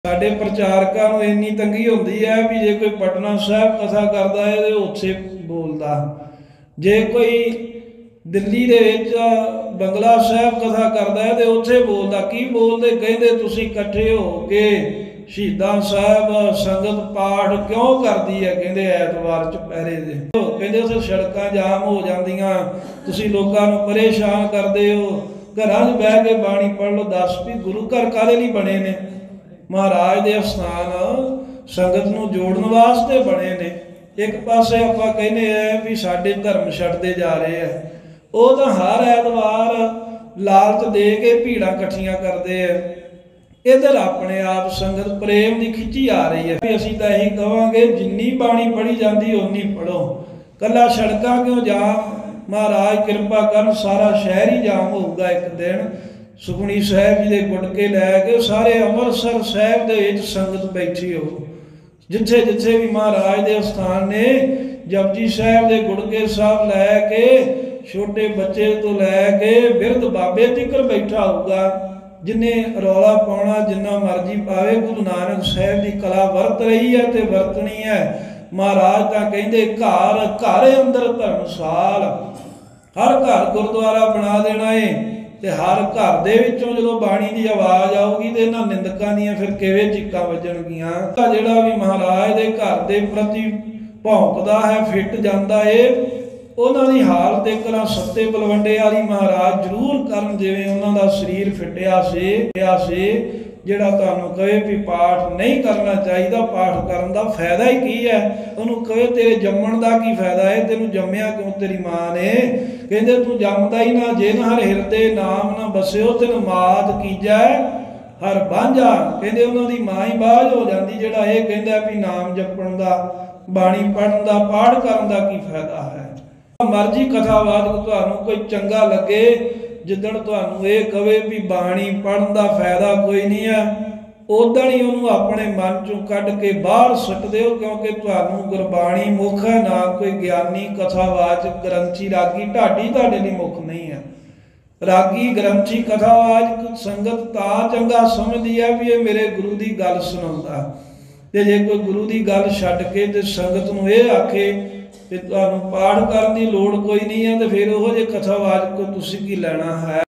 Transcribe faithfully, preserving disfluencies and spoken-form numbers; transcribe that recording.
साडे प्रचारकों नूं इन्नी तंगी होंदी है भी जे कोई पटना साहब कथा करता है तो उत्थे बोलता, जे कोई दिल्ली दे विच बंगला साहब कथा करता है तो उत्थे बोलता। की बोलते कहते तुसीं इकट्ठे हो के शहीदां साहब संगत पाठ क्यों करती है, कहते ऐतवार चुपैरे दे कहते उत्थे सड़कां जाम हो जांदियां, तुसीं लोकां नूं परेशान करदे हो, घरां 'च बह के बाणी पढ़ लो। दस भी गुरु घर काहदे लई बने ने? महाराज दे स्थान संगत नूं जोड़न वास्ते बने ने। एक पासे आपां कहने हैं भी साडे धर्म छड्डदे जा रहे हैं, वो तो हर ऐतवार लालच दे के भीड़ां इकट्ठियां करते हैं। इधर अपने आप संगत प्रेम की खिंची आ रही है। भी असीं तां यही कहांगे जिन्नी बाणी पढ़ी जाती उन्नी पढ़ो, कला सड़कां क्यों जाम? महाराज कृपा करन सारा शहर ही जाम होऊगा एक दिन। सुखमनी साहब जी के गुटके लैके सारे अमृतसर साहब के संगत बैठी हो, जिथे जिथे भी महाराज के स्थान ने जपजी साहब के गुटके साहब लैके छोटे बच्चे तो लैके बिरध बाबे तिकर बैठा होगा। जिन्हें रौला पाउणा जिन्ना मर्जी पावे, गुरु नानक साहब की कला वरत रही है तो वरतनी है। महाराज तो कहते घर घर अंदर धर्मशाल, हर घर गुरुद्वारा बना देना है। तो हर घर दे विचों जदों बाणी की आवाज़ आऊगी तो इन्हां निंदकां दीयां फिर किवें चिक्कां वजणगीਆਂ। जिहड़ा भी महाराज दे घर दे प्रति भौंकदा है फिट जांदा है, उन्हां दी हालत इक ना सत्ते बलवंडे वाली महाराज जरूर करन, जिवें उन्हां दा शरीर फिटिया सी फिटिया सी। जिहड़ा तुहानूं कहे भी पाठ नहीं करना चाहिए, पाठ करन दा फायदा ही की है? उहनूं कहे तेरे जम्मण दा की फायदा है, तैनूं जम्मिया क्यों तेरी मां ने? कहते तू जमदा ही ना, जे ना हर हिरदे नाम ना बसिओ तेन मात कीजै हर बांझा। कहते उन्होंने माँ ही बाझ हो जाती। जिहड़ा ये कहता भी नाम जपण दा, बाणी पढ़न दा, पाठ करन दा की फायदा है? मर्जी कथावाद तुहानूं कोई चंगा लगे, जिदण तुहानूं ये कहे भी बाणी पढ़न दा फायदा कोई नहीं है, उदण ही उन्होंने अपने मन चों कढ़ के बाहर सट दिओ। क्योंकि तुहानूं गुरबाणी मुख है, ना कोई ज्ञानी कथावाचक ग्रंथी रागी ढाडी तुहाडे लई मुख नहीं है। रागी ग्रंथी कथावाचक संगत तां चंगा समझदी है भी ये मेरे गुरु की गल सुणाउंदा। ते जे कोई गुरु की गल छड्ड के ते संगत नूं ये आखे कि तुहानूं पाठ करन दी लोड़ कोई नहीं है, तो फिर उहो जे कथावाचक को तुसीं की लैणा है।